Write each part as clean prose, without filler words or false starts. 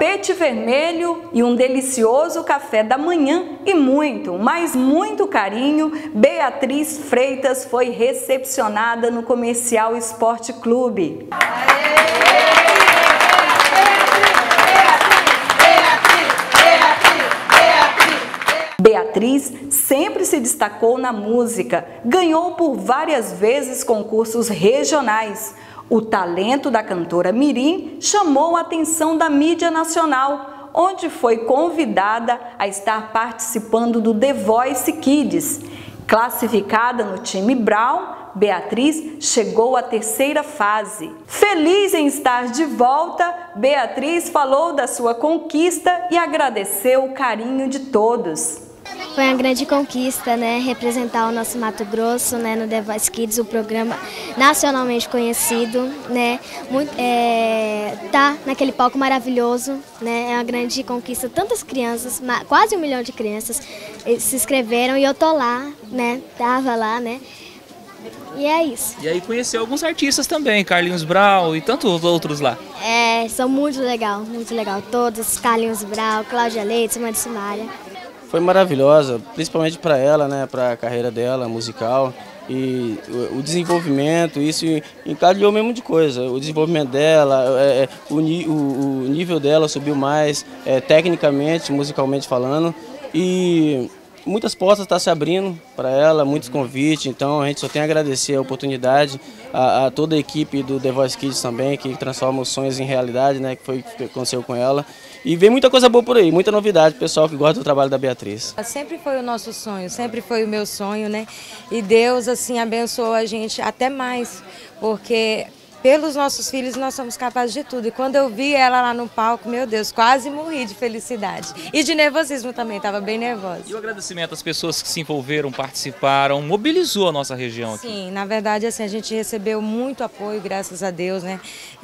tapete vermelho e um delicioso café da manhã e muito, mas muito carinho, Beatriz Freitas foi recepcionada no Comercial Esporte Clube. Beatriz sempre se destacou na música, ganhou por várias vezes concursos regionais. O talento da cantora mirim chamou a atenção da mídia nacional, onde foi convidada a estar participando do The Voice Kids. Classificada no time Brown, Beatriz chegou à terceira fase. Feliz em estar de volta, Beatriz falou da sua conquista e agradeceu o carinho de todos. Foi uma grande conquista, né, representar o nosso Mato Grosso, né, no The Voice Kids, o programa nacionalmente conhecido, né, tá naquele palco maravilhoso, né, é uma grande conquista. Tantas crianças, quase 1 milhão de crianças se inscreveram e eu tô lá, né, tava lá, né, e é isso. E aí conheceu alguns artistas também, Carlinhos Brau e tantos outros lá. São muito legal, todos, Carlinhos Brau, Cláudia Leite, Simone Simaria. Foi maravilhosa, principalmente para ela, né, para a carreira dela musical e o desenvolvimento, isso encadeou mesmo de coisa. O desenvolvimento dela, o nível dela subiu mais, tecnicamente, musicalmente falando, e muitas portas estão se abrindo para ela, muitos convites, então a gente só tem a agradecer a oportunidade a toda a equipe do The Voice Kids também, que transforma os sonhos em realidade, né, que foi o que aconteceu com ela. E vem muita coisa boa por aí, muita novidade, pessoal que gosta do trabalho da Beatriz. Sempre foi o nosso sonho, sempre foi o meu sonho, né? E Deus, assim, abençoou a gente até mais, porque pelos nossos filhos nós somos capazes de tudo. E quando eu vi ela lá no palco, meu Deus, quase morri de felicidade. E de nervosismo também, estava bem nervosa. E o agradecimento às pessoas que se envolveram, participaram, mobilizou a nossa região aqui. Sim, na verdade, assim, a gente recebeu muito apoio, graças a Deus, né?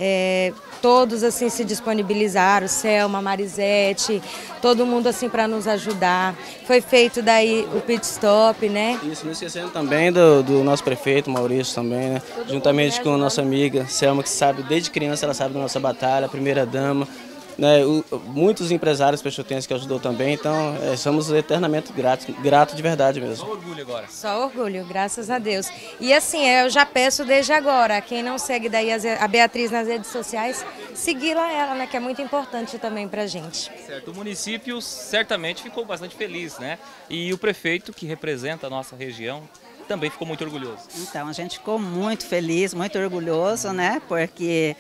Todos, assim, se disponibilizaram, Selma, Marisete, todo mundo, assim, para nos ajudar. Foi feito daí o pit stop, né? Isso, não esquecendo também do nosso prefeito, Maurício, também, né? Juntamente com a nossa amiga Selma, que sabe, desde criança ela sabe da nossa batalha, a primeira dama, né, muitos empresários peixotenses que ajudou também, então somos eternamente gratos de verdade mesmo. Só orgulho agora. Só orgulho, graças a Deus. E assim, eu já peço desde agora, quem não segue daí a Beatriz nas redes sociais, seguir lá ela, né, que é muito importante também pra gente. Certo, o município certamente ficou bastante feliz, né, e o prefeito que representa a nossa região também ficou muito orgulhoso. Então, a gente ficou muito feliz, muito orgulhoso, né? Porque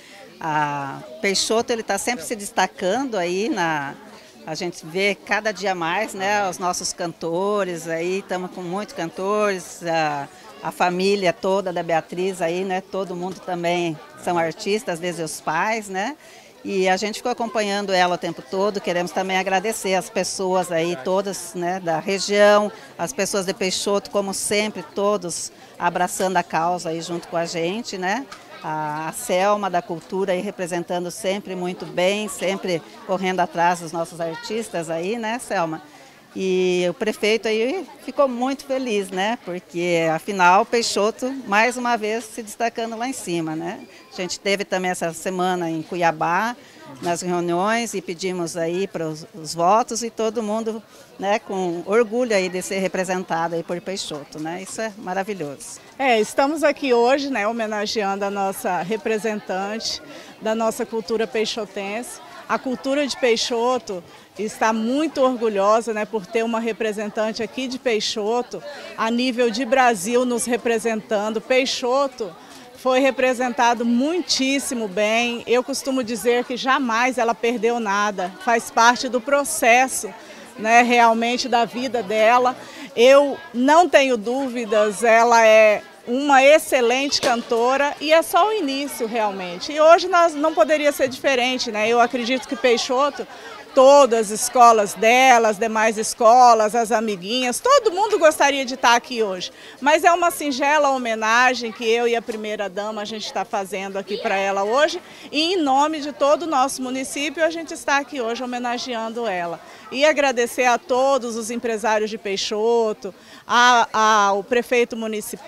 Peixoto ele está sempre se destacando aí a gente vê cada dia mais, né? Os nossos cantores aí, estamos com muitos cantores, a família toda da Beatriz aí, né? Todo mundo também são artistas, desde os pais, né? E a gente ficou acompanhando ela o tempo todo. Queremos também agradecer as pessoas aí, todas, né, da região, as pessoas de Peixoto, como sempre, todos abraçando a causa aí junto com a gente, né? A Selma da Cultura aí representando sempre muito bem, sempre correndo atrás dos nossos artistas aí, né, Selma? E o prefeito aí ficou muito feliz, né? Porque afinal Peixoto mais uma vez se destacando lá em cima, né? A gente teve também essa semana em Cuiabá, nas reuniões, e pedimos aí para os votos e todo mundo, né, com orgulho aí de ser representado aí por Peixoto, né? Isso é maravilhoso. Estamos aqui hoje, né, homenageando a nossa representante da nossa cultura peixotense. A cultura de Peixoto está muito orgulhosa, né, por ter uma representante aqui de Peixoto, a nível de Brasil nos representando. Peixoto foi representado muitíssimo bem. Eu costumo dizer que jamais ela perdeu nada, faz parte do processo, né, realmente da vida dela. Eu não tenho dúvidas, ela é uma excelente cantora e é só o início realmente. E hoje nós não poderia ser diferente, né? Eu acredito que Peixoto, todas as escolas dela, as demais escolas, as amiguinhas, todo mundo gostaria de estar aqui hoje. Mas é uma singela homenagem que eu e a primeira-dama a gente está fazendo aqui para ela hoje. E em nome de todo o nosso município, a gente está aqui hoje homenageando ela. E agradecer a todos os empresários de Peixoto, ao prefeito municipal,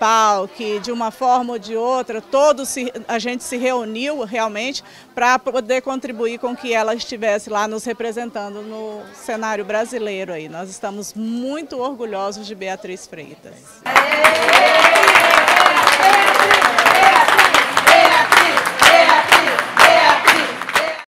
que de uma forma ou de outra, a gente se reuniu realmente para poder contribuir com que ela estivesse lá nos representando no cenário brasileiro aí. Nós estamos muito orgulhosos de Beatriz Freitas.